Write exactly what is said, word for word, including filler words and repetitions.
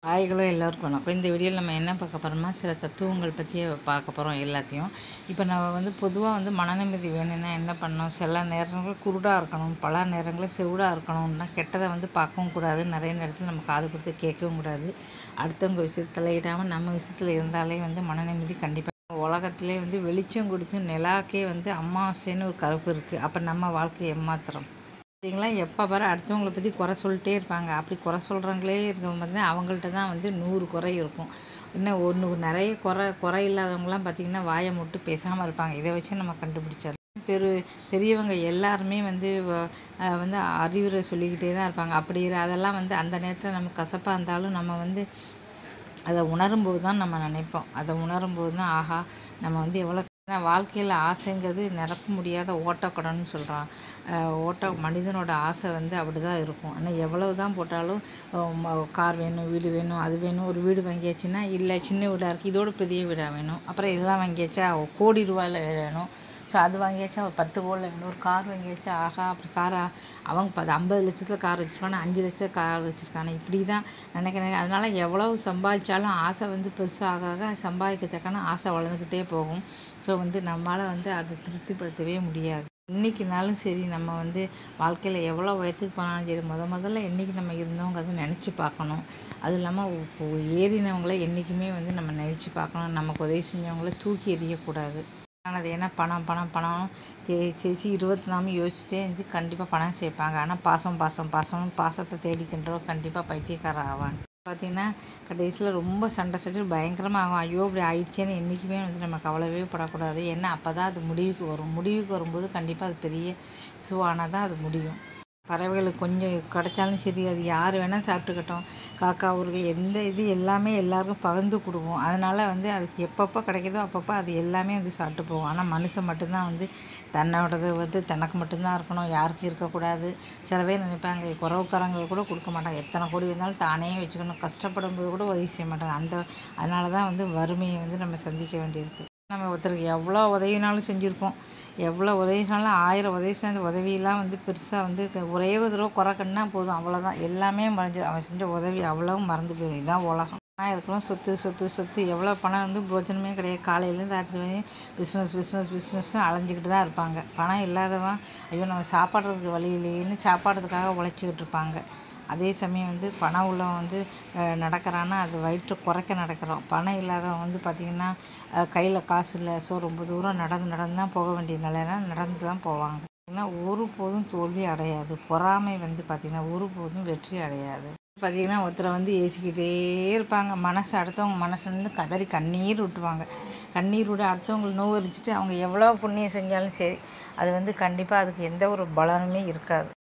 ஹாய்களோ எல்லோருக்கும் வணக்கம். இந்த வீடியோவில் நம்ம என்ன பார்க்க போகிறோம்னா சில தத்துவங்கள் பற்றி பார்க்க போகிறோம் எல்லாத்தையும். இப்போ நம்ம வந்து பொதுவாக வந்து மன நிம்மதி வேணும்னா என்ன பண்ணணும்? சில நேரங்கள் குருடாக இருக்கணும், பல நேரங்களில் செவிடாக இருக்கணும்னா கெட்டதை வந்து பார்க்கவும் கூடாது, நிறைய நேரத்தில் நம்ம காது கொடுத்து கேட்கவும் கூடாது. அடுத்தவங்க விஷயத்தில் தலையிடாமல் நம்ம விஷயத்தில் இருந்தாலே வந்து மன நிம்மதி கண்டிப்பாக. உலகத்திலே வந்து வெளிச்சம் கொடுத்து நிலாக்கே வந்து அமாவாசைன்னு ஒரு கருப்பு இருக்குது. அப்போ நம்ம வாழ்க்கை ஏமாத்திரம் சரிங்களா? எப்போ பாரு அடுத்தவங்களை பற்றி குறை சொல்லிட்டே இருப்பாங்க. அப்படி குறை சொல்கிறவங்களே இருக்கவங்க வந்து அவங்கள்ட்ட தான் வந்து நூறு குறை இருக்கும். இன்னும் ஒன்று நிறைய குறை குறை இல்லாதவங்களாம் பார்த்திங்கன்னா வாயை மூட்டு பேசாமல் இருப்பாங்க. இதை வச்சு நம்ம கண்டுபிடிச்சிடலாம். பெரு பெரியவங்க எல்லாருமே வந்து வந்து அறிவுரை சொல்லிக்கிட்டே தான் இருப்பாங்க. அப்படி அதெல்லாம் வந்து அந்த நேரத்தில் நமக்கு கசப்பாக இருந்தாலும் நம்ம வந்து அதை உணரும்போது தான் நம்ம நினைப்போம். அதை உணரும்போது தான் ஆஹா நம்ம வந்து எவ்வளோ வாழ்க்கையில் ஆசைங்கிறது நிரப்ப முடியாத ஓட்டக்கடன்னு சொல்கிறான். ஓட்ட மனிதனோட ஆசை வந்து அப்படி தான் இருக்கும். ஆனால் எவ்வளவு தான் போட்டாலும் கார் வேணும், வீடு வேணும், அது வேணும். ஒரு வீடு வாங்கியாச்சுன்னா இல்லை சின்ன வீடாக இருக்குது, இதோட பெரிய வீடாக வேணும். அப்புறம் இதெல்லாம் வாங்கியாச்சா கோடி ரூபாயில் வேணும். ஸோ அது வாங்கியாச்சா ஒரு பத்து கோடியில் வேணும். ஒரு கார் வாங்கியாச்சா ஆகா அப்படி காரா அவங்க பத்து ஐம்பது லட்சத்தில் கார் வச்சுருக்கானே, அஞ்சு லட்சம் கார் வச்சுருக்கானே, இப்படி தான் நினைக்கிறேன். அதனால எவ்வளவு சம்பாதிச்சாலும் ஆசை வந்து பெருசாக ஆக சம்பாதிக்கத்தக்கான ஆசை வளர்ந்துக்கிட்டே போகும். ஸோ வந்து நம்மளால் வந்து அதை திருப்திப்படுத்தவே முடியாது. இன்றைக்கினாலும் சரி நம்ம வந்து வாழ்க்கையில் எவ்வளோ வயதுக்கு போனாலும் சரி முத முதல்ல என்றைக்கு நம்ம இருந்தோங்கிறத நினச்சி பார்க்கணும். அதுவும் இல்லாமல் ஏறினவங்கள என்றைக்குமே வந்து நம்ம நினச்சி பார்க்கணும். நமக்கு உதவி செஞ்சவங்கள தூக்கி எறியக்கூடாது. அது ஏன்னா பணம் பணம் பணம் தே சேச்சி இருபத்தி நாலு யோசிச்சுட்டே இருந்துச்சு கண்டிப்பாக பணம் சேர்ப்பாங்க. ஆனால் பாசம் பாசம் பாசம் பாசத்தை தேடிக்கின்றோம் கண்டிப்பாக பைத்தியக்காரன் ஆவான். பார்த்திங்கன்னா கடைசியில் ரொம்ப சண்டை சண்டை பயங்கரமாக ஆகும். ஐயோ இப்படி ஆயிடுச்சேன்னு என்றைக்குமே வந்து நம்ம கவலைவே படக்கூடாது. ஏன்னா அப்போ தான் அது முடிவுக்கு வரும். முடிவுக்கு வரும்போது கண்டிப்பாக அது பெரிய இசுவானால் தான் அது முடியும். பறவைகளுக்கு கொஞ்சம் கிடைச்சாலும் சரி அது யார் வேணால் சாப்பிட்டுக்கட்டும். காக்கா ஊருக்கு எந்த இது எல்லாமே எல்லாருக்கும் பகிர்ந்து கொடுக்கும். அதனால் வந்து அதுக்கு எப்பப்போ கிடைக்குதோ அப்பப்போ அது எல்லாமே வந்து சாப்பிட்டு போகும். ஆனால் மனுஷன் மட்டும்தான் வந்து தன்னோடது வந்து தனக்கு மட்டும்தான் இருக்கணும், யாருக்கும் இருக்கக்கூடாது. சில பேர் நினைப்பாங்க குறவுக்காரங்க கூட கொடுக்க மாட்டாங்க. எத்தனை கோடி வந்தாலும் தானே வச்சுக்கணும், கஷ்டப்படும் போது கூட உதவி செய்ய மாட்டாங்க. அந்த அதனால தான் வந்து வறுமையை வந்து நம்ம சந்திக்க வேண்டியிருக்கு. நம்ம ஒருத்தருக்கு எவ்வளோ உதவினாலும் செஞ்சுருப்போம், எவ்வளோ உதவி செஞ்சாலும் ஆயிரம் உதவி செஞ்ச உதவியெல்லாம் வந்து பெருசாக வந்து ஒரே ஒரு தடவை குறைக்கணுன்னா போதும், அவ்வளோதான் எல்லாமே மறைஞ்சிடும். அவன் செஞ்ச உதவி அவ்வளவும் மறந்து போயிடும். இதுதான் உலகம். பணம் இருக்கணும், சொத்து சொத்து சொத்து எவ்வளோ பணம் வந்து பிரோஜனமே கிடையாது. காலையிலேருந்து ராத்திரி வரையும் பிஸ்னஸ் பிஸ்னஸ் பிஸ்னஸ்ன்னு அலைஞ்சிக்கிட்டு தான் இருப்பாங்க. பணம் இல்லாதவன் ஐயோ நம்ம சாப்பாடுறதுக்கு வழி இல்லையேன்னு சாப்பாடுறதுக்காக உழைச்சிக்கிட்டு இருப்பாங்க. அதே சமயம் வந்து பணம் உள்ளவன் வந்து நடக்கிறான்னா அது வயிற்று குறைக்க நடக்கிறோம். பணம் இல்லாதவன் வந்து பார்த்திங்கன்னா கையில் காசு இல்லை, ஸோ ரொம்ப தூரம் நடந்து நடந்து தான் போக வேண்டிய நிலைனா நடந்து தான் போவாங்க. ஏன்னா ஒருபோதும் தோல்வி அடையாது. பொறாமை வந்து பார்த்திங்கன்னா ஒருபோதும் வெற்றி அடையாது. பார்த்திங்கன்னா ஒருத்தரை வந்து ஏசிக்கிட்டே இருப்பாங்க. மனசு அடுத்தவங்க மனசு வந்து கதறி கண்ணீர் விட்டுவாங்க. கண்ணீர் விட அடுத்தவங்களை நோவரிச்சிட்டு அவங்க எவ்வளோ புண்ணியம் செஞ்சாலும் சரி அது வந்து கண்டிப்பாக அதுக்கு எந்த ஒரு பலனுமே இருக்காது.